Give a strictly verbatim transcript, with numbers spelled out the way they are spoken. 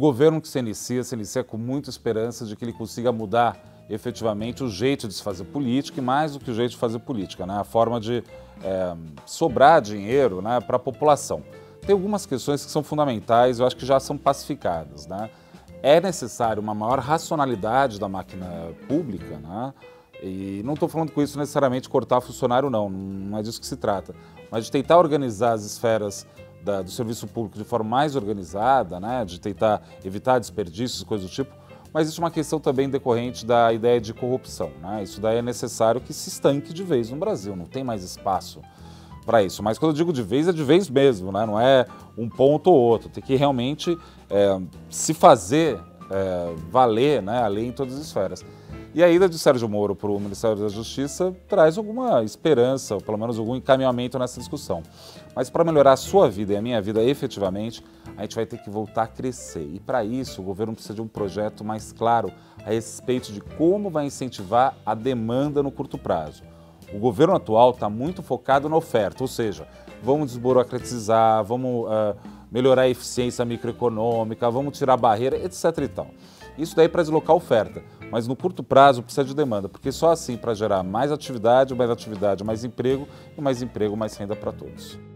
governo que se inicia, se inicia com muita esperança de que ele consiga mudar efetivamente o jeito de se fazer política e mais do que o jeito de fazer política, né? A forma de é, sobrar dinheiro, né, para a população. Tem algumas questões que são fundamentais, eu acho que já são pacificadas, né? É necessário uma maior racionalidade da máquina pública, né? E não estou falando com isso necessariamente cortar funcionário, não, não é disso que se trata, mas de tentar organizar as esferas da, do serviço público de forma mais organizada, né? De tentar evitar desperdícios, coisas do tipo. Mas isso é uma questão também decorrente da ideia de corrupção, né? Isso daí é necessário que se estanque de vez no Brasil, não tem mais espaço para isso. Mas quando eu digo de vez, é de vez mesmo, né? Não é um ponto ou outro. Tem que realmente é, se fazer é, valer, né, a lei em todas as esferas. E a ida de Sérgio Moro para o Ministério da Justiça traz alguma esperança, ou pelo menos algum encaminhamento nessa discussão. Mas para melhorar a sua vida e a minha vida efetivamente, a gente vai ter que voltar a crescer. E para isso, o governo precisa de um projeto mais claro a respeito de como vai incentivar a demanda no curto prazo. O governo atual está muito focado na oferta, ou seja, vamos desburocratizar, vamos uh, melhorar a eficiência microeconômica, vamos tirar barreira, etc e tal. Isso daí para deslocar a oferta, mas no curto prazo precisa de demanda, porque só assim para gerar mais atividade, mais atividade, mais emprego, e mais emprego, mais renda para todos.